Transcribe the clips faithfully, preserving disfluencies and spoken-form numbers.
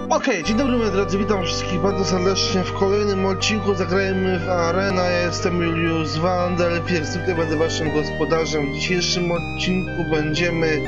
Okej, okay, dzień dobry moi drodzy, witam wszystkich bardzo serdecznie w kolejnym odcinku. Zagrajmy w Arena. Ja jestem Julius Wandel, pierwszy będę waszym gospodarzem. W dzisiejszym odcinku będziemy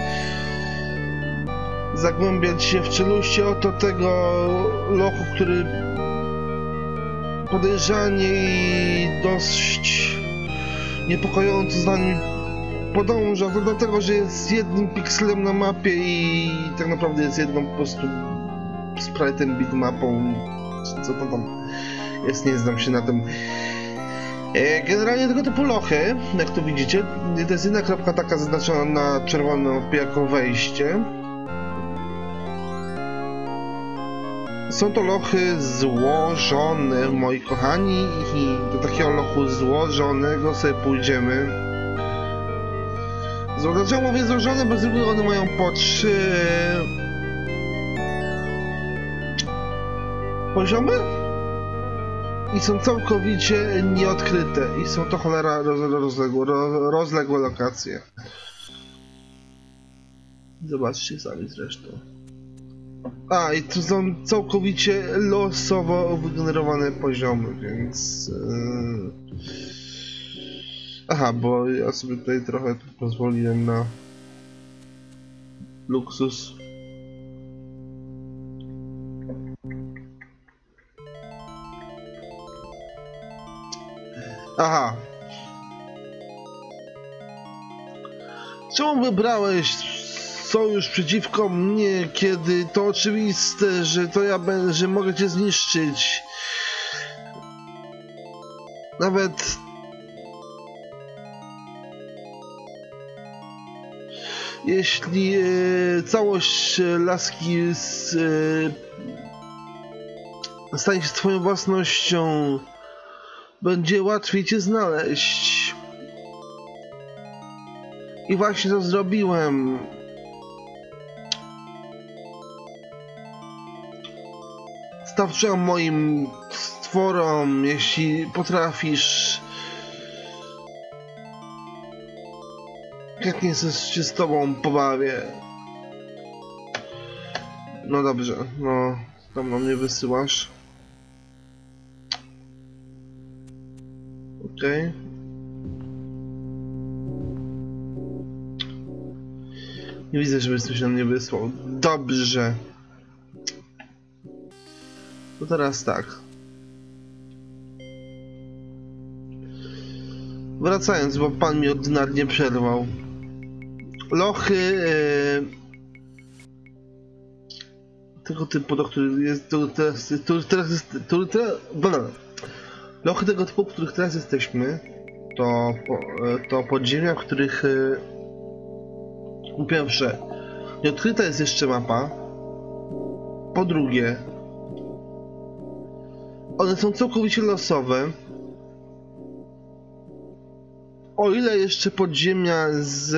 zagłębiać się w czeluście oto tego lochu, który podejrzanie i dość niepokojąco za nim podąża. To dlatego, że jest jednym pikselem na mapie i tak naprawdę jest jedną po prostu sprite'em, bitmapą, co to tam jest, nie znam się na tym. E, generalnie tego typu lochy, jak tu widzicie, to jest jedna kropka taka zaznaczona na czerwono jako wejście. Są to lochy złożone, moi kochani, i do takiego lochu złożonego sobie pójdziemy. Dlaczego mówię złożone? Bo zwykle one mają po trzy poziomy i są całkowicie nieodkryte i są to cholera rozległe, rozległe lokacje. Zobaczcie sami zresztą. A, i to są całkowicie losowo wygenerowane poziomy, więc... Yy... Aha, bo ja sobie tutaj trochę pozwoliłem na luksus. Aha. Czemu wybrałeś sojusz przeciwko mnie, kiedy to oczywiste, że to ja będę, że mogę cię zniszczyć? Nawet jeśli e, całość laski z, e, stanie się twoją własnością, będzie łatwiej cię znaleźć. I właśnie to zrobiłem. Starczyłem moim stworom, jeśli potrafisz. Jak nie się z tobą pobawię. No dobrze, no tam na mnie wysyłasz. Okej. Okay. Nie widzę, żeby coś na mnie wysłał. Dobrze. To teraz tak. Wracając, bo pan mi ordynarnie przerwał. Lochy yy, tego typu, do których jest, który teraz, który teraz jest, który teraz, banana. Lochy tego typu, w których teraz jesteśmy, to, to podziemia, w których po pierwsze nieodkryta jest jeszcze mapa, po drugie one są całkowicie losowe, o ile jeszcze podziemia z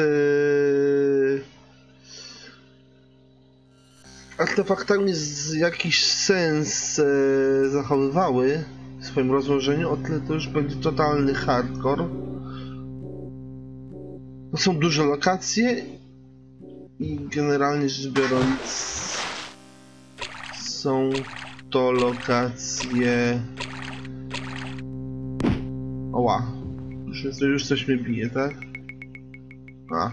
artefaktami z jakiś sens zachowywały w swoim rozłożeniu, o tyle to już będzie totalny hardcore. To są duże lokacje i generalnie rzecz biorąc są to lokacje... Oła, już, już coś mnie bije, tak? A.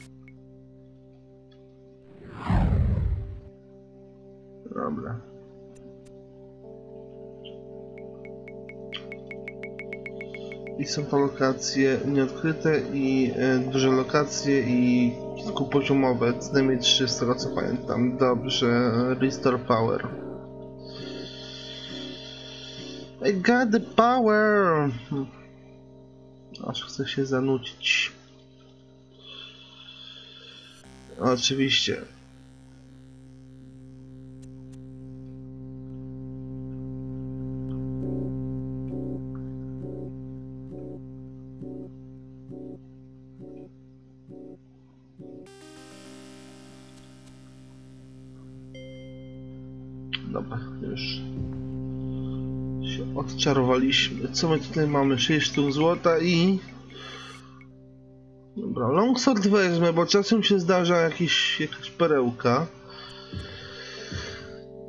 Dobra. I są to lokacje nieodkryte i e, duże lokacje i kilkupoziomowe, co najmniej trzy z tego co pamiętam. Dobrze, restore power. I got the power! Aż chcę się zanucić. Oczywiście. Dobra, już się odczarowaliśmy. Co my tutaj mamy? sześć sztuk złota i... Dobra, longsword wezmę, bo czasem się zdarza jakiś, jakaś perełka.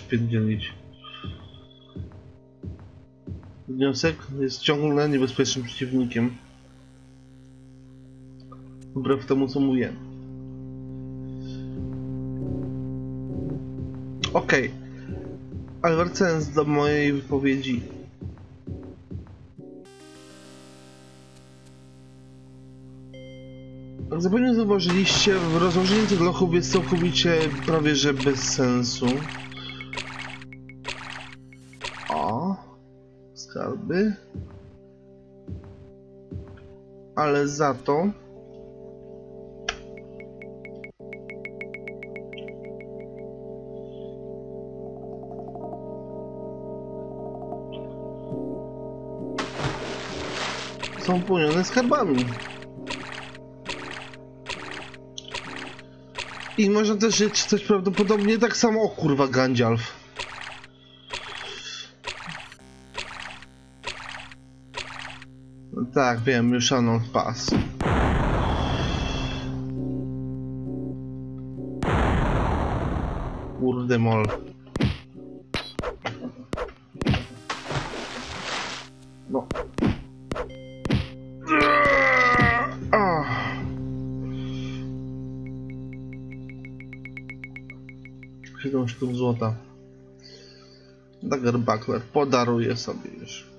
przypierdzielić. Wniosek jest ciągle niebezpiecznym przeciwnikiem. Wbrew temu, co mówię. Okej. Okay. Ale wracając do mojej wypowiedzi. Jak zapewne zauważyliście, rozłożenie tych lochów jest całkowicie prawie że bez sensu. O, skarby. Ale za to są wypełnione skarbami. I można też czytać prawdopodobnie tak samo. O kurwa, Gandalf. No tak, wiem, już Arnold Pass. Kurde mol. No. siedem sztuk złota. Dagger Buckler podaruję sobie już.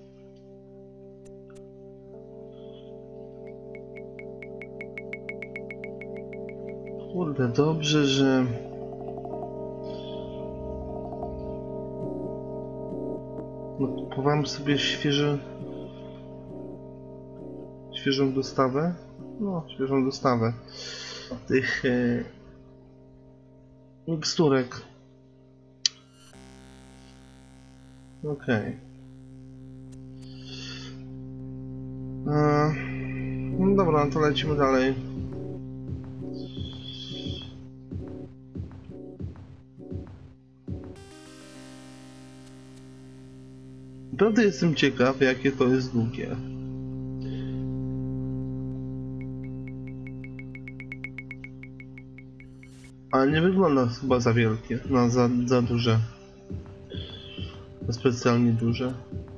Kurde, dobrze, że no, kupowałem sobie świeże świeżą dostawę. No, świeżą dostawę tych e... miksturek. Okej. Okay. No dobra, to lecimy dalej. Naprawdę jestem ciekaw, jakie to jest długie. Ale nie wygląda chyba za wielkie, no za, za duże. Specjalnie duże.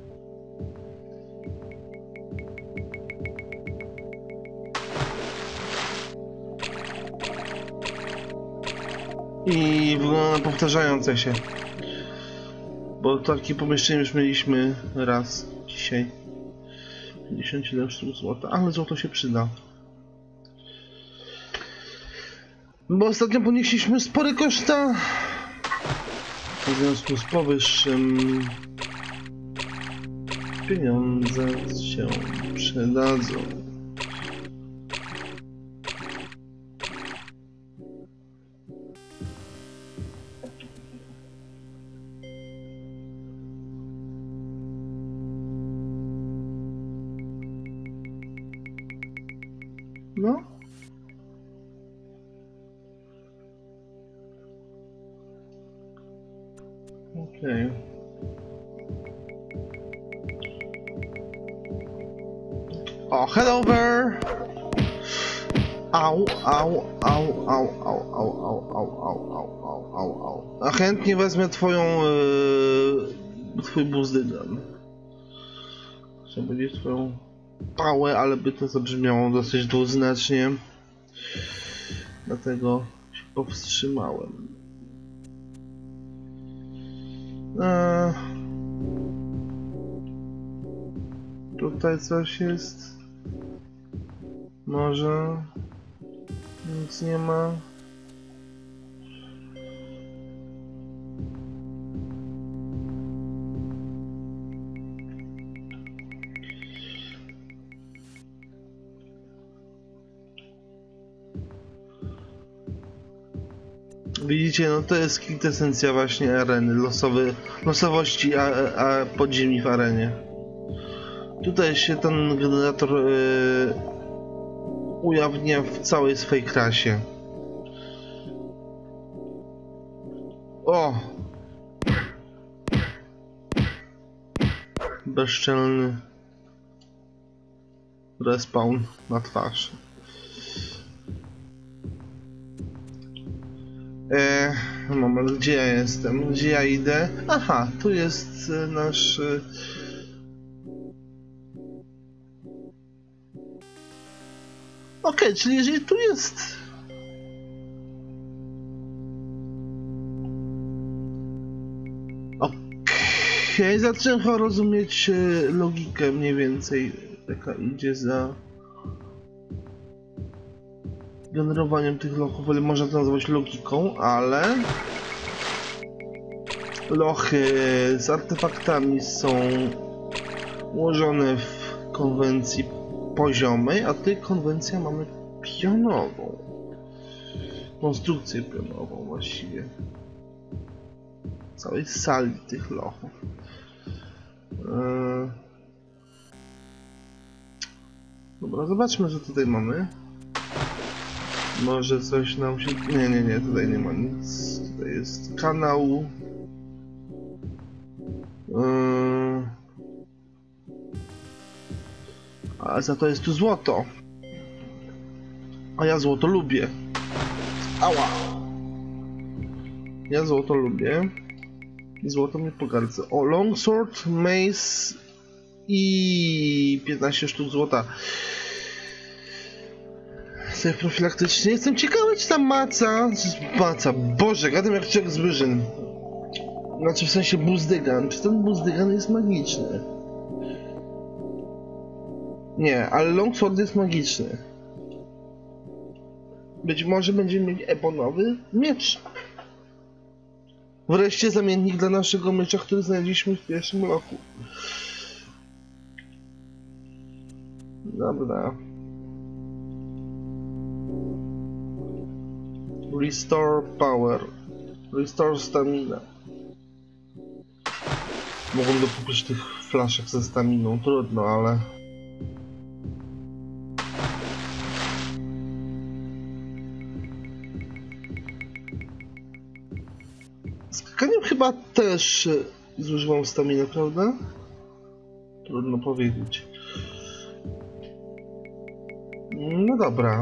I wygląda na powtarzające się. Bo takie pomieszczenie już mieliśmy raz dzisiaj. pięćdziesiąt siedem sztuk złota, ale złoto się przyda. Bo ostatnio ponieśliśmy spore koszta. W związku z powyższym pieniądze się przydadzą. No. Okej. Okay. Oh, hello there. Au, au, au, au, au, au, au, au, au, au, au, au, au. A chętnie wezmę twoją, yy, twój buzdygan. Chciałem powiedzieć twoją pałę, ale by to zabrzmiało dosyć dwuznacznie. Dlatego się powstrzymałem. Eee, tutaj coś jest? Może? Nic nie ma. Widzicie, no to jest kwintesencja właśnie areny, losowy, losowości a, a podziemi w arenie. Tutaj się ten generator yy, ujawnia w całej swej krasie. O! Bezczelny respawn na twarz. Eee, moment, gdzie ja jestem? Gdzie ja idę? Aha, tu jest e, nasz... E... Okej, okay, czyli jeżeli tu jest... Okej, okay, zacząłem chyba rozumieć e, logikę mniej więcej, jaka idzie za... generowaniem tych lochów, ale można to nazwać logiką, ale lochy z artefaktami są ułożone w konwencji poziomej, a tutaj konwencja mamy pionową. Konstrukcję pionową właściwie. Całej sali tych lochów. Eee... Dobra, zobaczmy, co tutaj mamy. Może coś nam się... Nie, nie, nie, tutaj nie ma nic. Tutaj jest kanał. Yy... A za to jest tu złoto. A ja złoto lubię. Ała! Ja złoto lubię. Złoto mnie pogardza. O, longsword, mace i piętnaście sztuk złota. Sobie profilaktycznie. Jestem ciekawy, czy ta maca... Maca, Boże, gadam jak człowiek z wyżyn. Znaczy w sensie buzdygan. Czy ten buzdygan jest magiczny? Nie, ale longsword jest magiczny. Być może będziemy mieć ebonowy miecz. Wreszcie zamiennik dla naszego miecza, który znaleźliśmy w pierwszym roku. Dobra. Restore power. Restore stamina. Mogłem dokupić tych flaszek ze staminą, trudno, ale... Skakaniem chyba też zużywam staminę, prawda? Trudno powiedzieć. No dobra.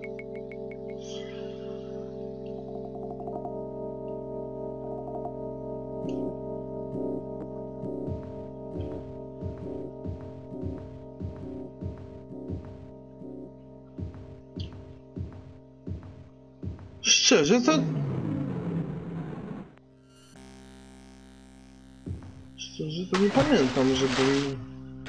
Szczerze to... Szczerze to nie pamiętam, żebym...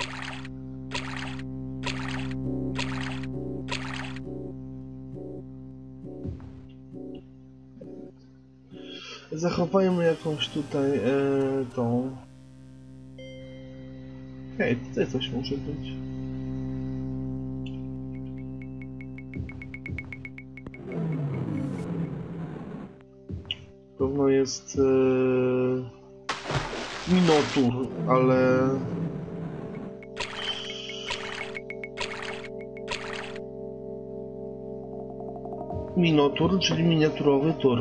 Zachowajmy jakąś tutaj e, tą... Hej, tutaj coś może być. Pewno jest... E, Minotur, ale... Minotur, czyli miniaturowy tur.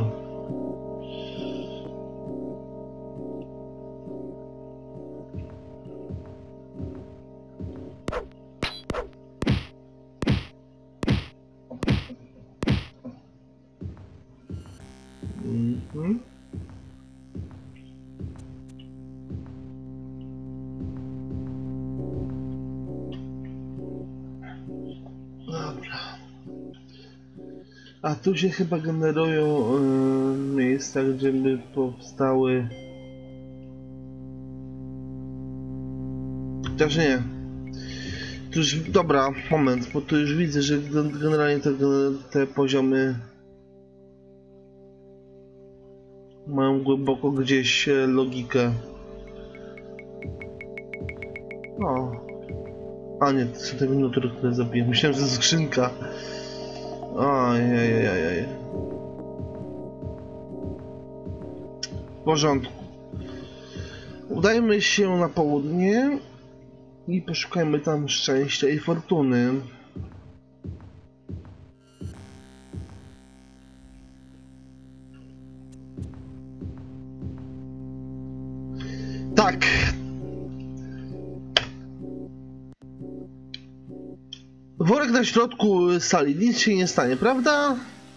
Mhm. A tu się chyba generują yy, miejsca, gdzie by powstały... Chociaż nie. Tu już, dobra, moment, bo tu już widzę, że generalnie te, te poziomy mają głęboko gdzieś logikę. O. A nie, to są te minuty, które zabiję. Myślałem, że to skrzynka. Ojej. W porządku. Udajmy się na południe i poszukajmy tam szczęścia i fortuny. Tak. Worek na środku sali, nic się nie stanie, prawda?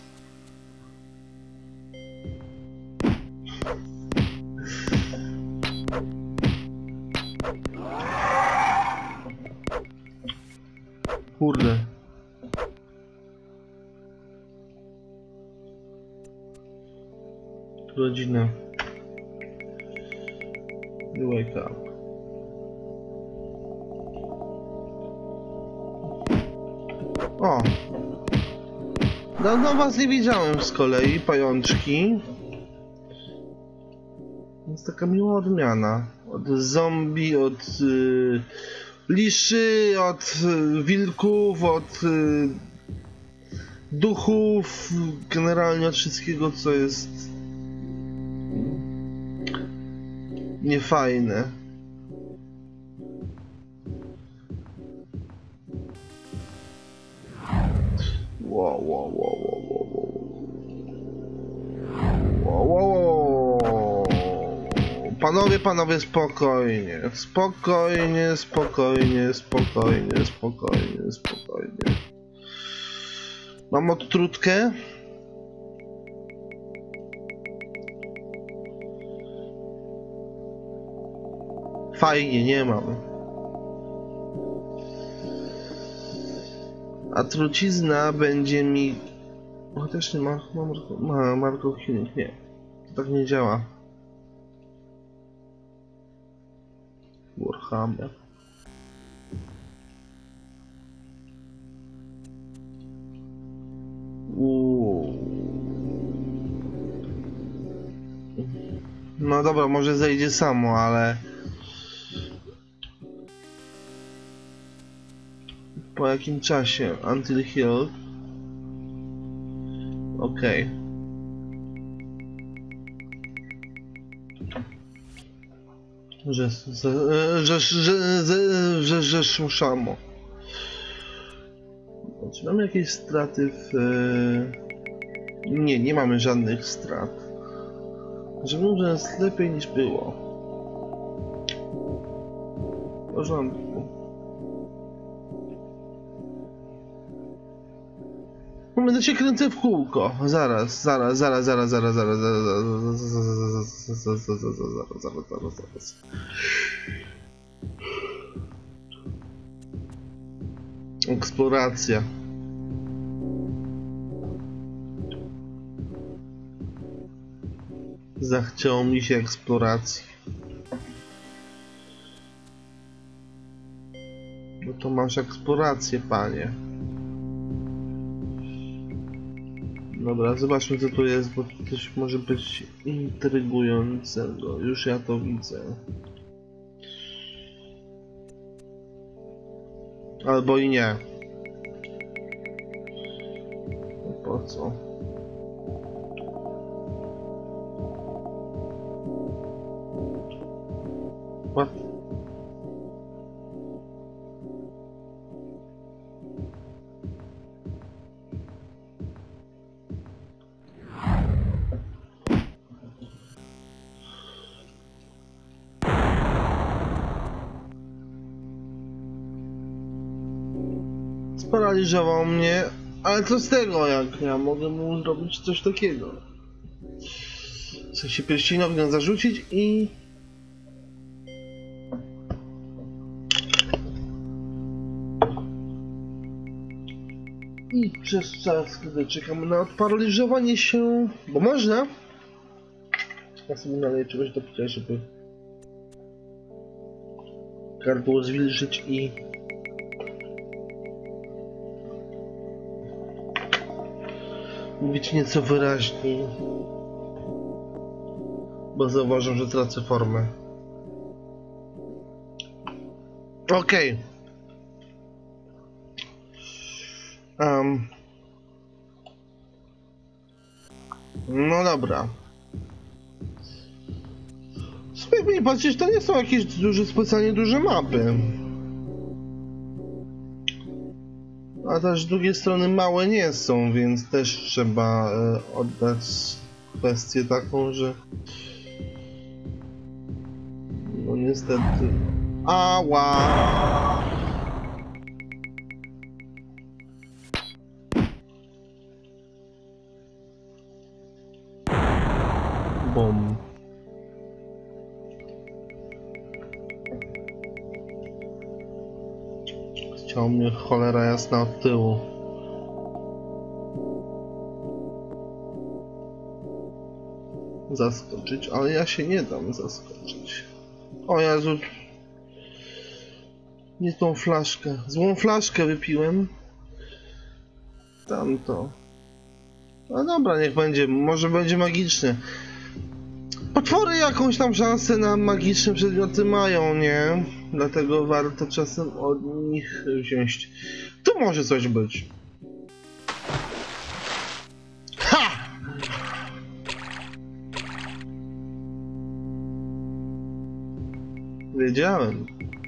Kurde. Rodzina. Wake up. O! Dawno was nie widziałem z kolei, pajączki. Jest taka miła odmiana. Od zombie, od y, liszy, od y, wilków, od y, duchów, generalnie od wszystkiego, co jest niefajne. Wow, wow, wow, wow, wow, wow, wow. Panowie, panowie, spokojnie, spokojnie, spokojnie, spokojnie, spokojnie, spokojnie. Mam odtrutkę. Fajnie, nie mam. A trucizna będzie mi... Chociaż nie ma... ma, ma Marco Healing, nie. To tak nie działa. Warhammer. Uuu. No dobra, może zejdzie samo, ale... Po jakim czasie? Until healed. Okej. Okay. Że, że, że, że, że, że, że szuszamo. Czy mamy jakieś straty w... Nie, nie mamy żadnych strat. Że może jest lepiej niż było. W porządku. Będę się kręcę w kółko. Zaraz, zaraz, zaraz, zaraz, zaraz, zaraz, zaraz, zaraz, zaraz, zaraz, zaraz, zaraz, zaraz. Eksploracja. Zachciało mi się eksploracji. No to masz eksplorację, panie. Dobra, zobaczmy co tu jest, bo coś może być intrygującego. Już ja to widzę. Albo i nie. No po co? What? Sparaliżował mnie, ale co z tego, jak ja mogę mu zrobić coś takiego? Chcę się pierścieniowym zarzucić i... I przez czas, kiedy czekamy na odparaliżowanie się, bo można, ja sobie naleję czegoś do picia, żeby gardło zwilżyć i mówić nieco wyraźniej, bo zauważam, że tracę formę. Okej. Okay. Um. No dobra. Jakby nie patrzeć, to nie są jakieś duże, specjalnie duże mapy. A też z drugiej strony małe nie są, więc też trzeba e, oddać kwestię taką, że no niestety... Ała! Bom. Chciał mnie cholera jasna od tyłu. Zaskoczyć, ale ja się nie dam zaskoczyć. O Jezu. Nie tą flaszkę. Złą flaszkę wypiłem. Tamto. No dobra, niech będzie. Może będzie magiczne. Potwory jakąś tam szansę na magiczne przedmioty mają, nie? Dlatego warto czasem od nich wziąć. Tu może coś być. Ha! Wiedziałem.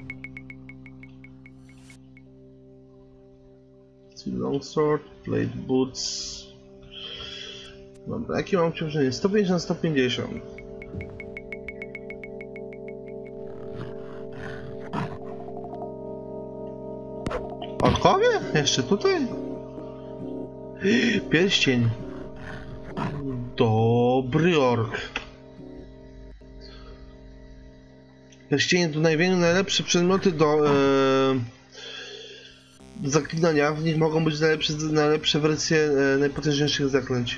Longsword, plate boots. Dobra, jakie mam obciążenie? sto pięćdziesiąt na sto pięćdziesiąt. Orkowie? Jeszcze tutaj? Pierścień. Dobry ork. Pierścienie to największe, najlepsze przedmioty do e, zaklinania. W nich mogą być najlepsze, najlepsze wersje e, najpotężniejszych zaklęć.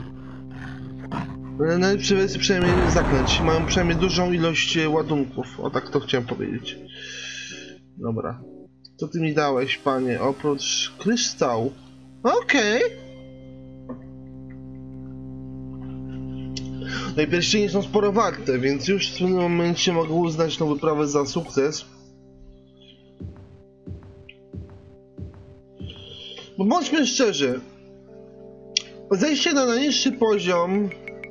Najlepsze wersje przynajmniej zaklęć. Mają przynajmniej dużą ilość ładunków. O tak to chciałem powiedzieć. Dobra. Co ty mi dałeś, panie? Oprócz kryształu. Okej. Okay. No i pierścienie są sporo warte, więc już w tym momencie mogę uznać tą wyprawę za sukces. Bo bądźmy szczerzy. Zejście na najniższy poziom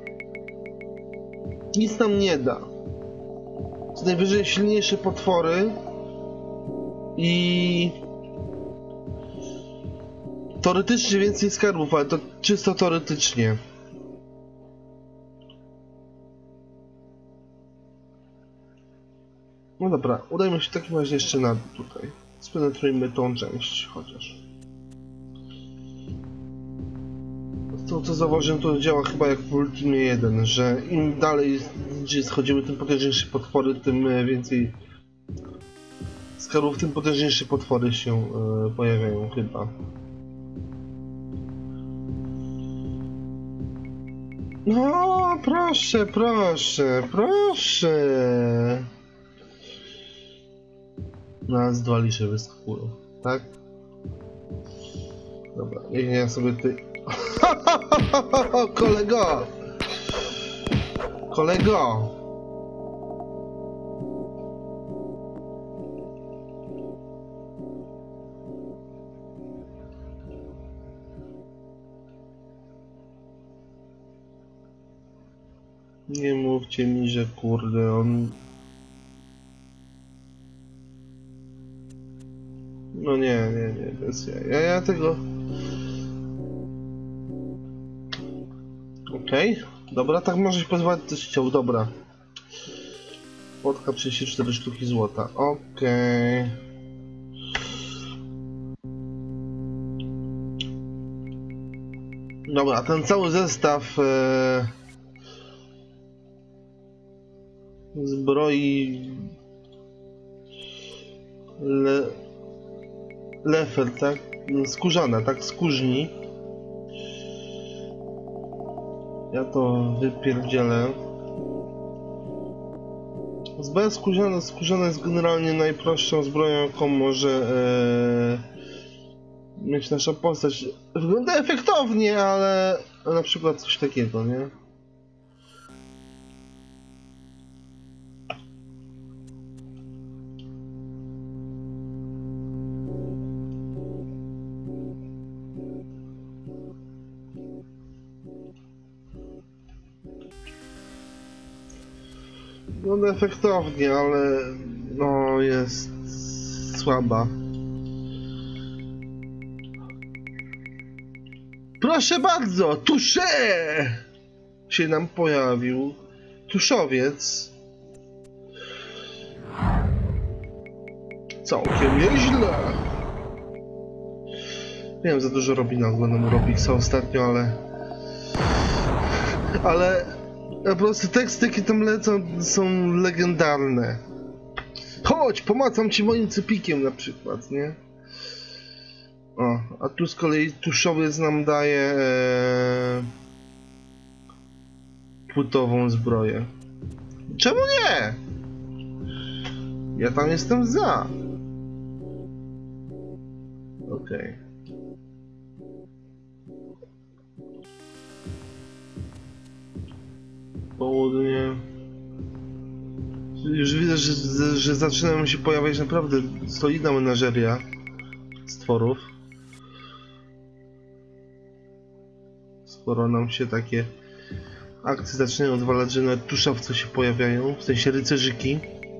nic nam nie da. Co najwyżej silniejsze potwory i teoretycznie więcej skarbów, ale to czysto teoretycznie. No dobra, udajmy się w takim razie jeszcze na dół tutaj. Spenetrujmy tą część chociaż. To co zauważyłem, to działa chyba jak w Ultimie jeden, że im dalej gdzie schodzimy, tym potężniejsze potwory, tym więcej skarbów, tym potężniejsze potwory się e, pojawiają chyba. No proszę, proszę, proszę. Nas dwa lisze wyskakują, tak? Dobra, niech ja sobie ty... Kolego! Kolego! Nie mówcie mi, że kurde, on... No nie, nie, nie, bez ja. Ja, ja tego... Okej, okay. Dobra, tak możesz pozwolić też chciał, dobra. Płotka trzydzieści cztery sztuki złota, okej. Okay. Dobra, ten cały zestaw e... zbroi Le... Lefer, tak? skórzane, tak? Skórzni. Ja to wypierdzielę. Zbroja skórzana, skórzana jest generalnie najprostszą zbroją, jaką może e, mieć nasza postać. Wygląda efektownie, ale na przykład coś takiego, nie? Wygląda efektownie, ale no jest słaba. Proszę bardzo, tusze się nam pojawił. Tuszowiec. Całkiem nieźle. Wiem, za dużo robi na względem Robixa ostatnio, ale... Ale... Po prostu teksty, jakie tam lecą, są legendarne. Chodź, pomacam ci moim cepikiem na przykład, nie? O, a tu z kolei tuszowiec nam daje e, płótową zbroję. Czemu nie? Ja tam jestem za. Okej. Okay. Południe. Już widzę, że, że zaczynają się pojawiać naprawdę solidna menażeria stworów. Skoro nam się takie akcje zaczynają odwalać, że nawet tuszowce się pojawiają, w sensie rycerzyki.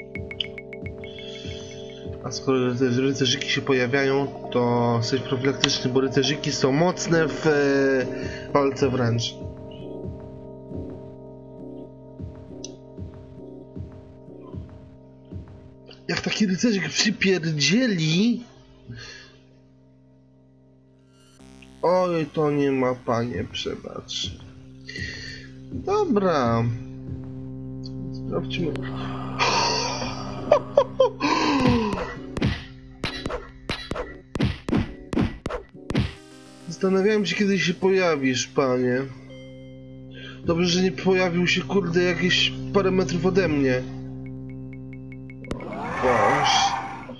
A skoro rycerzyki się pojawiają, to jesteś profilaktyczny, bo rycerzyki są mocne w e, walce wręcz. Jak taki rycerzyk przypierdzieli... Oj, to nie ma, panie, przebacz. Dobra. Sprawdźmy. Zastanawiałem się, kiedy się pojawisz, panie. Dobrze, że nie pojawił się, kurde, jakieś parę metrów ode mnie. Boż.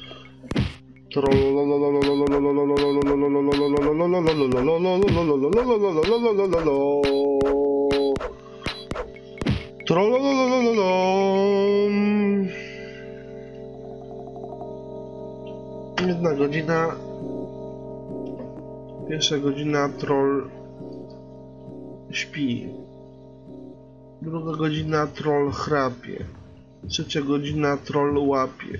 Jedna godzina. Pierwsza godzina troll śpi. Druga godzina troll chrapie. Trzecia godzina troll łapie.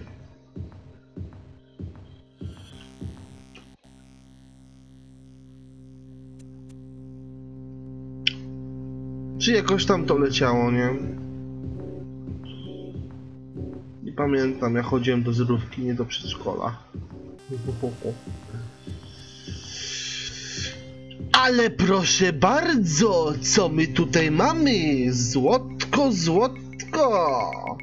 Czy jakoś tam to leciało, nie? Nie pamiętam, ja chodziłem do zerówki, nie do przedszkola. Ale proszę bardzo, co my tutaj mamy? Złotko, złotko!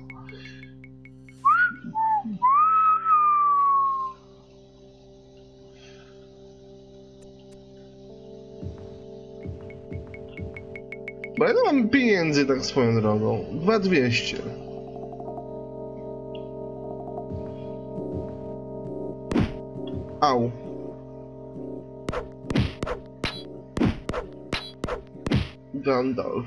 Bo ja nie mam pieniędzy, tak swoją drogą. dwa dwieście. Au. Gandalf.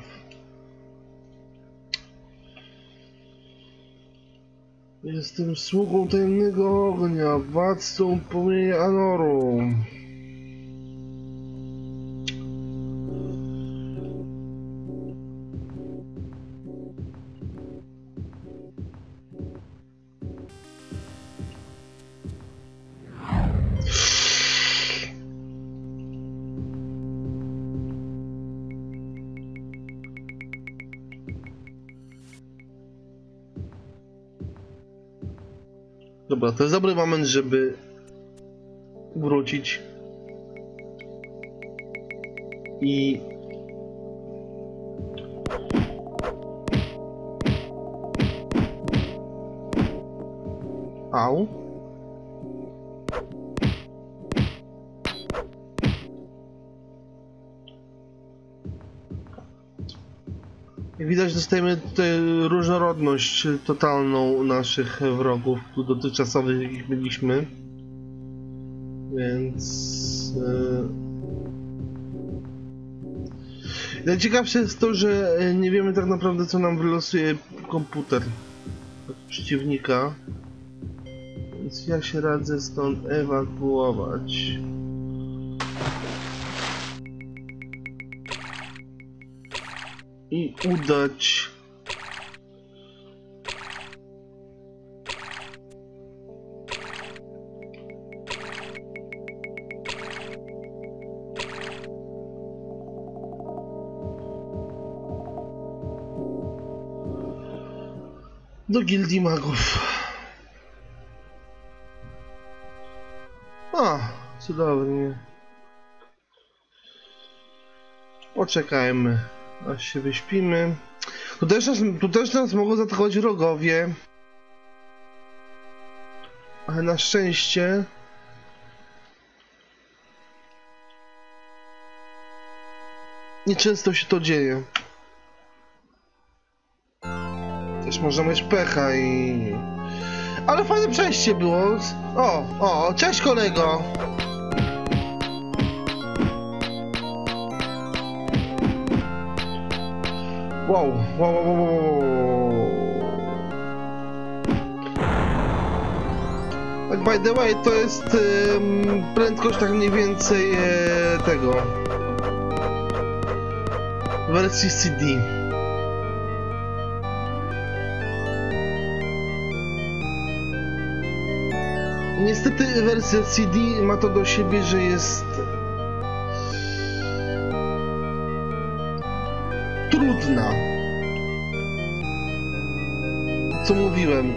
Jestem sługą tajemnego ognia, władcą płomienia Anoru. Dobra, to jest dobry moment, żeby wrócić i au Jak widać, dostajemy tutaj różnorodność totalną naszych wrogów, tu dotychczasowych, jakich byliśmy. Więc... Yy... Najciekawsze jest to, że nie wiemy tak naprawdę, co nam wylosuje komputer od przeciwnika. Więc ja się radzę stąd ewakuować. I udać do Gildii Magów. A, cudownie. Poczekajmy, aż się wyśpimy. Tu też nas, tu też nas mogą zaatakować wrogowie. Ale na szczęście nieczęsto się to dzieje. Też można mieć pecha i... Ale fajne przejście było. O, o, cześć kolego! Wow, wow, wow, wow, wow. Tak by the way, to jest um, prędkość tak mniej więcej e, tego wersji C D. Niestety wersja C D ma to do siebie, że jest trudna. Co mówiłem.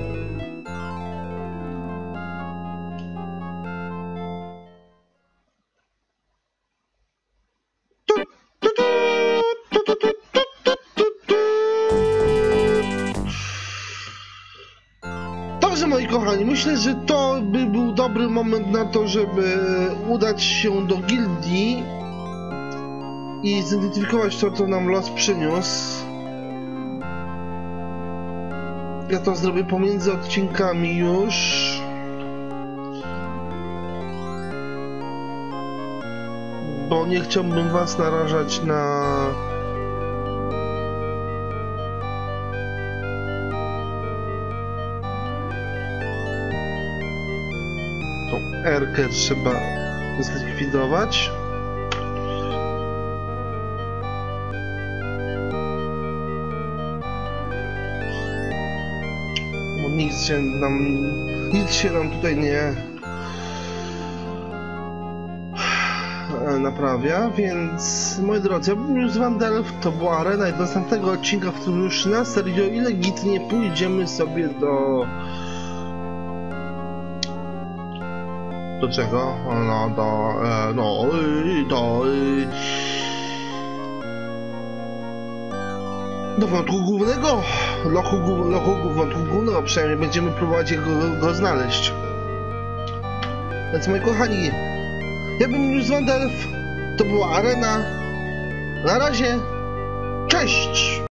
Dobrze, moi kochani, myślę, że to by był dobry moment na to, żeby udać się do gildii i zidentyfikować to, co nam los przyniósł. Ja to zrobię pomiędzy odcinkami już. Bo nie chciałbym was narażać na... Tą erkę trzeba zlikwidować. Nic się nam, nic się nam tutaj nie naprawia, więc moi drodzy, ja bym już z Wandelf, to była arena i do następnego odcinka, w którym już na serio ilegitnie pójdziemy sobie do... Do czego? No, do... no, do... Do wątku głównego, lochu, lochu wątku głównego, przynajmniej będziemy próbować go, go znaleźć. Więc moi kochani, ja bym już z Wandelf, to była arena. Na razie, cześć!